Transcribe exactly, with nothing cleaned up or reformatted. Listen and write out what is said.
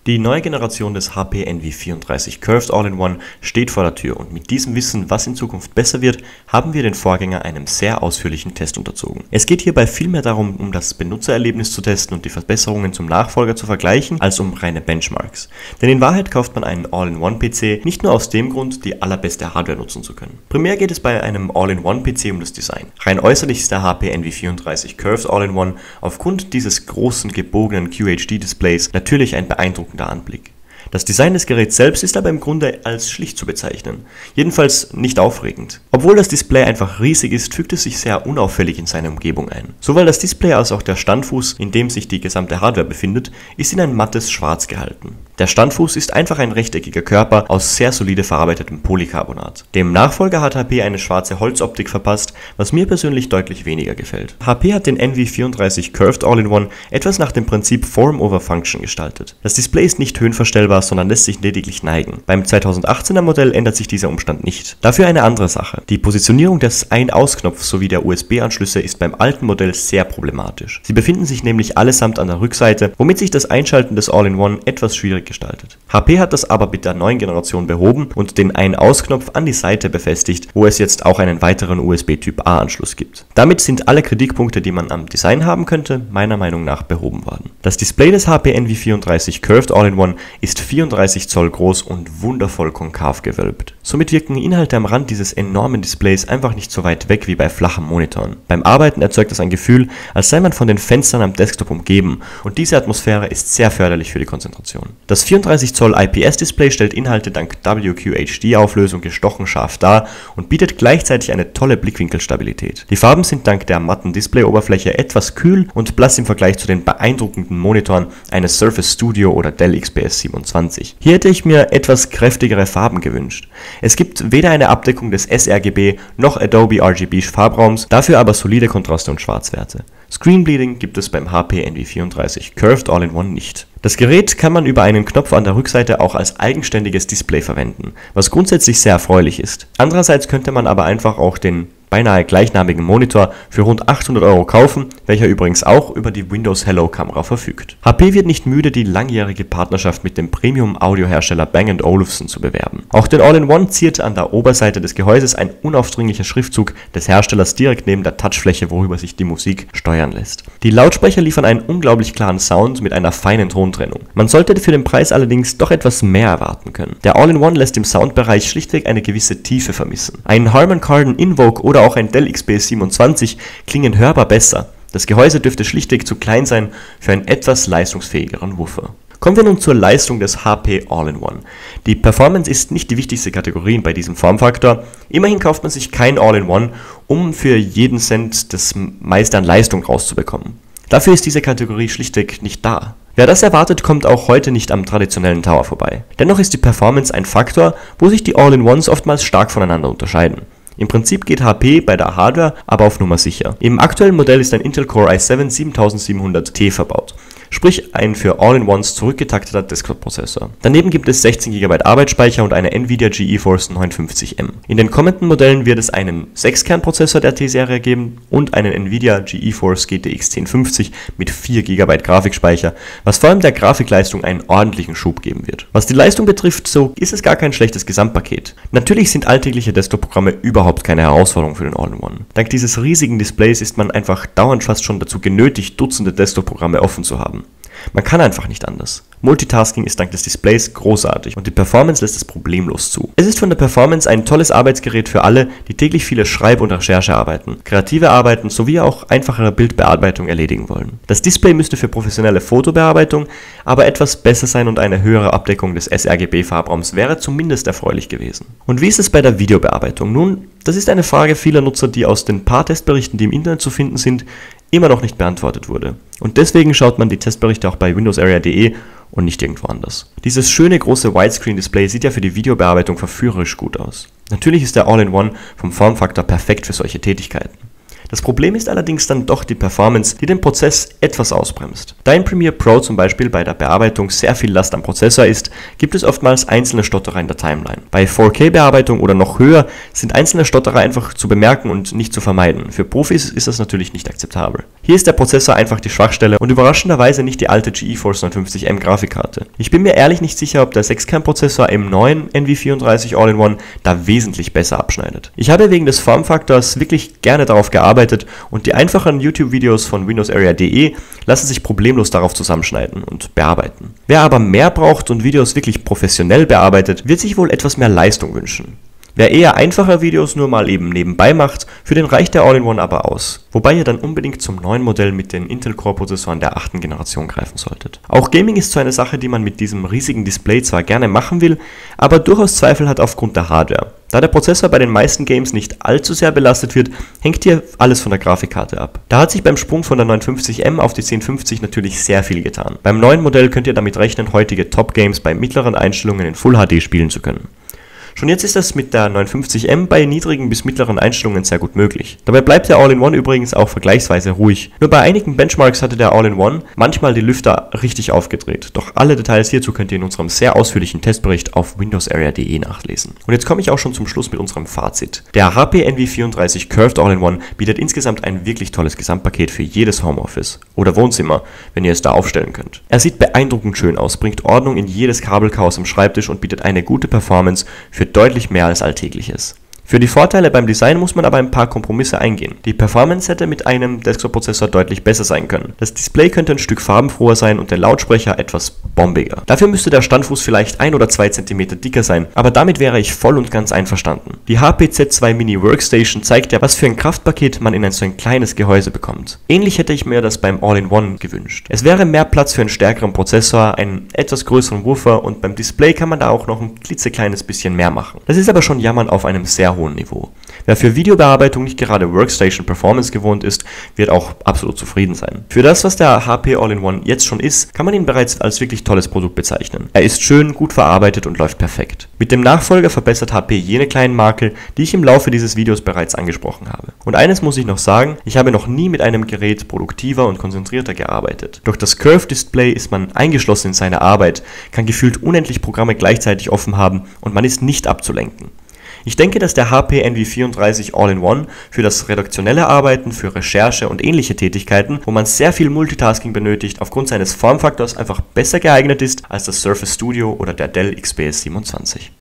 Die neue Generation des H P Envy vierunddreißig Curved All-in-One steht vor der Tür und mit diesem Wissen, was in Zukunft besser wird, haben wir den Vorgänger einem sehr ausführlichen Test unterzogen. Es geht hierbei vielmehr darum, um das Benutzererlebnis zu testen und die Verbesserungen zum Nachfolger zu vergleichen, als um reine Benchmarks. Denn in Wahrheit kauft man einen All-in-One-P C nicht nur aus dem Grund, die allerbeste Hardware nutzen zu können. Primär geht es bei einem All-in-One-P C um das Design. Rein äußerlich ist der H P Envy vierunddreißig Curved All-in-One aufgrund dieses großen gebogenen Q H D-Displays natürlich ein beeindruckender Anblick. Das Design des Geräts selbst ist aber im Grunde als schlicht zu bezeichnen, jedenfalls nicht aufregend. Obwohl das Display einfach riesig ist, fügt es sich sehr unauffällig in seine Umgebung ein. Sowohl das Display als auch der Standfuß, in dem sich die gesamte Hardware befindet, ist in ein mattes Schwarz gehalten. Der Standfuß ist einfach ein rechteckiger Körper aus sehr solide verarbeitetem Polycarbonat. Dem Nachfolger hat H P eine schwarze Holzoptik verpasst, was mir persönlich deutlich weniger gefällt. H P hat den Envy vierunddreißig Curved All-in-One etwas nach dem Prinzip Form over Function gestaltet. Das Display ist nicht höhenverstellbar, sondern lässt sich lediglich neigen. Beim zweitausendachtzehner Modell ändert sich dieser Umstand nicht. Dafür eine andere Sache. Die Positionierung des Ein-Aus-Knopfs sowie der U S B-Anschlüsse ist beim alten Modell sehr problematisch. Sie befinden sich nämlich allesamt an der Rückseite, womit sich das Einschalten des All-in-One etwas schwierig gestaltet. H P hat das aber mit der neuen Generation behoben und den Ein-Aus-Knopf an die Seite befestigt, wo es jetzt auch einen weiteren U S B-Typ A-Anschluss gibt. Damit sind alle Kritikpunkte, die man am Design haben könnte, meiner Meinung nach behoben worden. Das Display des H P Envy vierunddreißig Curved All-in-One ist vierunddreißig Zoll groß und wundervoll konkav gewölbt. Somit wirken Inhalte am Rand dieses enormen Displays einfach nicht so weit weg wie bei flachen Monitoren. Beim Arbeiten erzeugt das ein Gefühl, als sei man von den Fenstern am Desktop umgeben und diese Atmosphäre ist sehr förderlich für die Konzentration. Das vierunddreißig Zoll I P S-Display stellt Inhalte dank W Q H D-Auflösung gestochen scharf dar und bietet gleichzeitig eine tolle Blickwinkelstabilität. Die Farben sind dank der matten Displayoberfläche etwas kühl und blass im Vergleich zu den beeindruckenden Monitoren eines Surface Studio oder Dell X P S siebenundzwanzig. Hier hätte ich mir etwas kräftigere Farben gewünscht. Es gibt weder eine Abdeckung des sRGB noch Adobe R G B Farbraums, dafür aber solide Kontraste und Schwarzwerte. Screen Bleeding gibt es beim H P Envy vierunddreißig Curved All-in-One nicht. Das Gerät kann man über einen Knopf an der Rückseite auch als eigenständiges Display verwenden, was grundsätzlich sehr erfreulich ist. Andererseits könnte man aber einfach auch den beinahe gleichnamigen Monitor für rund achthundert Euro kaufen, welcher übrigens auch über die Windows Hello Kamera verfügt. H P wird nicht müde, die langjährige Partnerschaft mit dem Premium-Audiohersteller Bang and Olufsen zu bewerben. Auch den All-in-One ziert an der Oberseite des Gehäuses ein unaufdringlicher Schriftzug des Herstellers direkt neben der Touchfläche, worüber sich die Musik steuern lässt. Die Lautsprecher liefern einen unglaublich klaren Sound mit einer feinen Tontrennung. Man sollte für den Preis allerdings doch etwas mehr erwarten können. Der All-in-One lässt im Soundbereich schlichtweg eine gewisse Tiefe vermissen. Ein Harman Kardon Invoke oder auch ein Dell X P S siebenundzwanzig klingen hörbar besser. Das Gehäuse dürfte schlichtweg zu klein sein für einen etwas leistungsfähigeren Woofer. Kommen wir nun zur Leistung des H P All-in-One. Die Performance ist nicht die wichtigste Kategorie bei diesem Formfaktor. Immerhin kauft man sich kein All-in-One, um für jeden Cent das meiste an Leistung rauszubekommen. Dafür ist diese Kategorie schlichtweg nicht da. Wer das erwartet, kommt auch heute nicht am traditionellen Tower vorbei. Dennoch ist die Performance ein Faktor, wo sich die All-in-Ones oftmals stark voneinander unterscheiden. Im Prinzip geht H P bei der Hardware aber auf Nummer sicher. Im aktuellen Modell ist ein Intel Core i sieben siebentausendsiebenhundert T verbaut, sprich ein für All-in-Ones zurückgetakteter Desktop-Prozessor. Daneben gibt es sechzehn Gigabyte Arbeitsspeicher und eine Nvidia GeForce neunhundertfünfzig M. In den kommenden Modellen wird es einen sechs Kern Prozessor der T-Serie geben und einen Nvidia GeForce G T X zehn fünfzig mit vier Gigabyte Grafikspeicher, was vor allem der Grafikleistung einen ordentlichen Schub geben wird. Was die Leistung betrifft, so ist es gar kein schlechtes Gesamtpaket. Natürlich sind alltägliche Desktop-Programme überhaupt keine Herausforderung für den All-in-One. Dank dieses riesigen Displays ist man einfach dauernd fast schon dazu genötigt, Dutzende Desktop-Programme offen zu haben. Man kann einfach nicht anders. Multitasking ist dank des Displays großartig und die Performance lässt es problemlos zu. Es ist von der Performance ein tolles Arbeitsgerät für alle, die täglich viele Schreib- und Recherchearbeiten, kreative Arbeiten sowie auch einfachere Bildbearbeitung erledigen wollen. Das Display müsste für professionelle Fotobearbeitung aber etwas besser sein und eine höhere Abdeckung des sRGB-Farbraums wäre zumindest erfreulich gewesen. Und wie ist es bei der Videobearbeitung? Nun, das ist eine Frage vieler Nutzer, die aus den paar Testberichten, die im Internet zu finden sind, immer noch nicht beantwortet wurde. Und deswegen schaut man die Testberichte auch bei windows area punkt de und nicht irgendwo anders. Dieses schöne große Widescreen-Display sieht ja für die Videobearbeitung verführerisch gut aus. Natürlich ist der All-in-One vom Formfaktor perfekt für solche Tätigkeiten. Das Problem ist allerdings dann doch die Performance, die den Prozess etwas ausbremst. Da in Premiere Pro zum Beispiel bei der Bearbeitung sehr viel Last am Prozessor ist, gibt es oftmals einzelne Stotterer in der Timeline. Bei vier K-Bearbeitung oder noch höher sind einzelne Stotterer einfach zu bemerken und nicht zu vermeiden. Für Profis ist das natürlich nicht akzeptabel. Hier ist der Prozessor einfach die Schwachstelle und überraschenderweise nicht die alte GeForce neunhundertfünfzig M Grafikkarte. Ich bin mir ehrlich nicht sicher, ob der sechs Kern Prozessor M neun N V vierunddreißig All-in-One da wesentlich besser abschneidet. Ich habe wegen des Formfaktors wirklich gerne darauf gearbeitet und die einfachen YouTube-Videos von Windows Area punkt de lassen sich problemlos darauf zusammenschneiden und bearbeiten. Wer aber mehr braucht und Videos wirklich professionell bearbeitet, wird sich wohl etwas mehr Leistung wünschen. Wer eher einfache Videos nur mal eben nebenbei macht, für den reicht der All-in-One aber aus. Wobei ihr dann unbedingt zum neuen Modell mit den Intel Core Prozessoren der achten Generation greifen solltet. Auch Gaming ist so eine Sache, die man mit diesem riesigen Display zwar gerne machen will, aber durchaus Zweifel hat aufgrund der Hardware. Da der Prozessor bei den meisten Games nicht allzu sehr belastet wird, hängt hier alles von der Grafikkarte ab. Da hat sich beim Sprung von der neunhundertfünfzig M auf die zehn fünfzig natürlich sehr viel getan. Beim neuen Modell könnt ihr damit rechnen, heutige Top-Games bei mittleren Einstellungen in Full H D spielen zu können. Schon jetzt ist das mit der neunhundertfünfzig M bei niedrigen bis mittleren Einstellungen sehr gut möglich. Dabei bleibt der All-in-One übrigens auch vergleichsweise ruhig. Nur bei einigen Benchmarks hatte der All-in-One manchmal die Lüfter richtig aufgedreht. Doch alle Details hierzu könnt ihr in unserem sehr ausführlichen Testbericht auf Windows Area punkt de nachlesen. Und jetzt komme ich auch schon zum Schluss mit unserem Fazit. Der H P N V vierunddreißig Curved All-in-One bietet insgesamt ein wirklich tolles Gesamtpaket für jedes Homeoffice oder Wohnzimmer, wenn ihr es da aufstellen könnt. Er sieht beeindruckend schön aus, bringt Ordnung in jedes Kabelchaos am Schreibtisch und bietet eine gute Performance für deutlich mehr als Alltägliches. Für die Vorteile beim Design muss man aber ein paar Kompromisse eingehen. Die Performance hätte mit einem Desktop-Prozessor deutlich besser sein können. Das Display könnte ein Stück farbenfroher sein und der Lautsprecher etwas bombiger. Dafür müsste der Standfuß vielleicht ein oder zwei Zentimeter dicker sein, aber damit wäre ich voll und ganz einverstanden. Die H P Z zwei Mini Workstation zeigt ja, was für ein Kraftpaket man in ein so ein kleines Gehäuse bekommt. Ähnlich hätte ich mir das beim All-in-One gewünscht. Es wäre mehr Platz für einen stärkeren Prozessor, einen etwas größeren Woofer und beim Display kann man da auch noch ein klitzekleines bisschen mehr machen. Das ist aber schon Jammern auf einem sehr hohen Niveau. Wer für Videobearbeitung nicht gerade Workstation Performance gewohnt ist, wird auch absolut zufrieden sein. Für das, was der H P All-in-One jetzt schon ist, kann man ihn bereits als wirklich tolles Produkt bezeichnen. Er ist schön, gut verarbeitet und läuft perfekt. Mit dem Nachfolger verbessert H P jene kleinen Makel, die ich im Laufe dieses Videos bereits angesprochen habe. Und eines muss ich noch sagen, ich habe noch nie mit einem Gerät produktiver und konzentrierter gearbeitet. Durch das Curved Display ist man eingeschlossen in seine Arbeit, kann gefühlt unendlich Programme gleichzeitig offen haben und man ist nicht abzulenken. Ich denke, dass der H P N V vierunddreißig All-in-One für das redaktionelle Arbeiten, für Recherche und ähnliche Tätigkeiten, wo man sehr viel Multitasking benötigt, aufgrund seines Formfaktors einfach besser geeignet ist als das Surface Studio oder der Dell X P S siebenundzwanzig.